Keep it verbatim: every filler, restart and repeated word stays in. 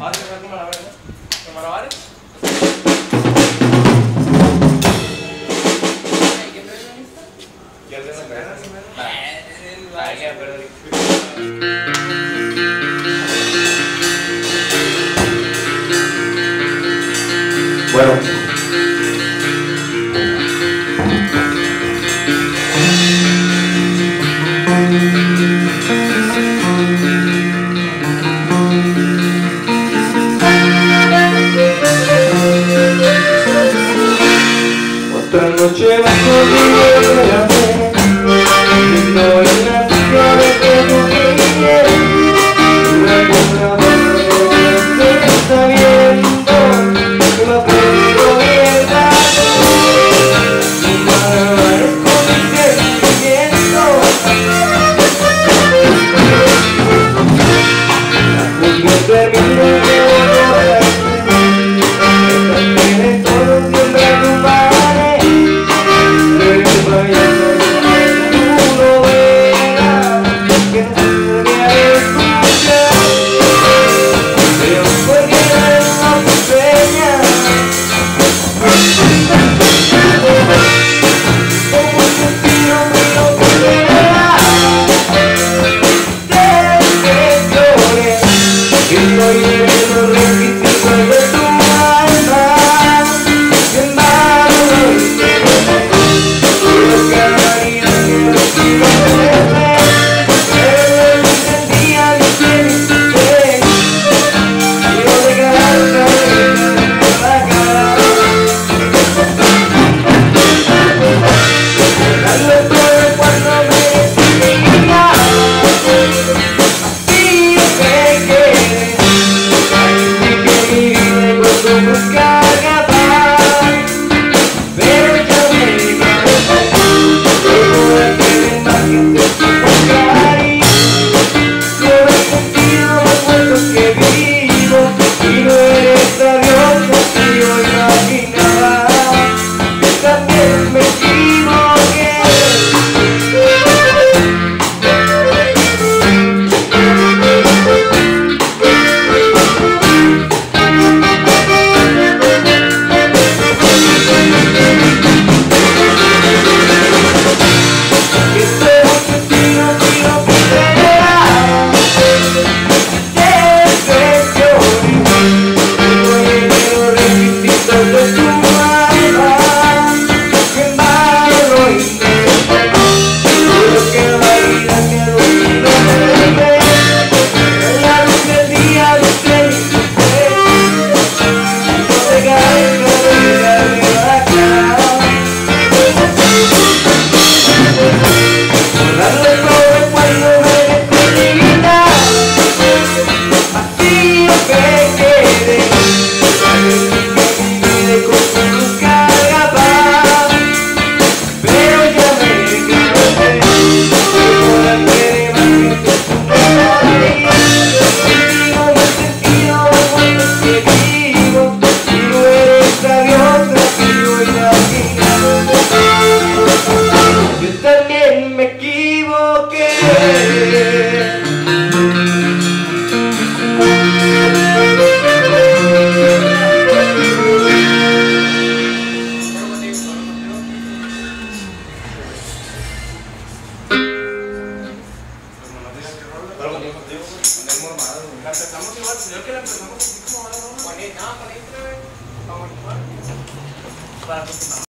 Ahora te voy a malabares, ¿no? ¿Los malabares? ¿Quién trae la lista? ¿Quién trae la lista? Vale, queda perder. Bueno. Otra noche bajo mi vera, viendo en la cara de tu quieres, una cosa de está viendo, que no puedo olvidar. Mi palabra es con mi sentimiento, la cumbia termina de volver, en todo siempre tu madre. La empezamos igual, yo que la empezamos así como ahora, ¿no? Con no, con vamos a jugar. Para